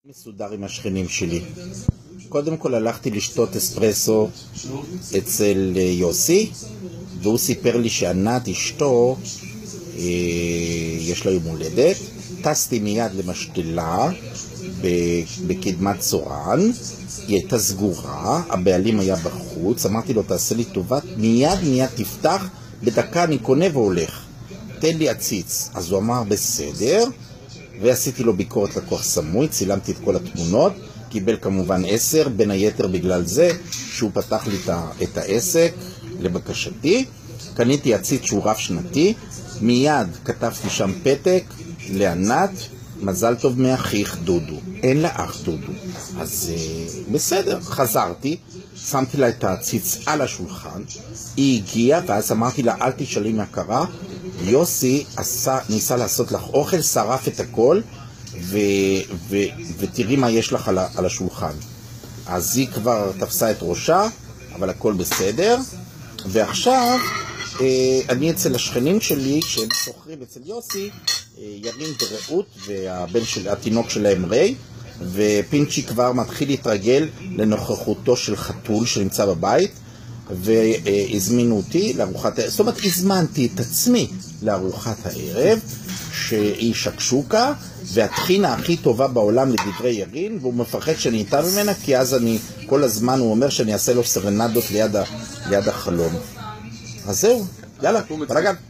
מסודר עם השכנים שלי. קודם כל הלכתי לשתות אספרסו אצל יוסי, והוא סיפר לי שענת אשתו יש לה יום הולדת. טסתי מיד למשתלה בקדמת צורן, היא הייתה סגורה, הבעלים היה בחוץ, אמרתי לו תעשה לי טובה, מיד תפתח, בדקה אני קונה והולך, תן לי עציץ. אז הוא אמר בסדר, ועשיתי לו ביקורת לקוח סמוי, צילמתי את כל התמונות, קיבל כמובן 10, בין היתר בגלל זה שהוא פתח לי את העסק לבקשתי. קניתי עציץ שהוא רב שנתי, מיד כתבתי שם פתק לענת, מזל טוב מאחיך דודו. אין לה אח דודו. אז בסדר, חזרתי, שמתי לה את העציץ על השולחן, היא הגיעה ואז אמרתי לה אל תשאלי מה קרה, יוסי ניסה לעשות לך אוכל, שרף את הכל ותראי מה יש לך על השולחן. אז היא כבר תפסה את ראשה, אבל הכל בסדר. ועכשיו אני אצל השכנים שלי שהם סוחרים אצל יוסי, ירין ורעות והבן של התינוק שלהם ריי, ופינצ'י כבר מתחיל להתרגל לנוכחותו של חתול שנמצא בבית, והזמינו אותי לארוחת הערב, זאת אומרת הזמנתי את עצמי לארוחת הערב שהיא שקשוקה והטחינה הכי טובה בעולם לדברי ירין, והוא מפחד שאני איתה ממנה כי אז אני כל הזמן הוא אומר שאני אעשה לו סרנדות ליד החלום. אז זהו, יאללה, ברגע.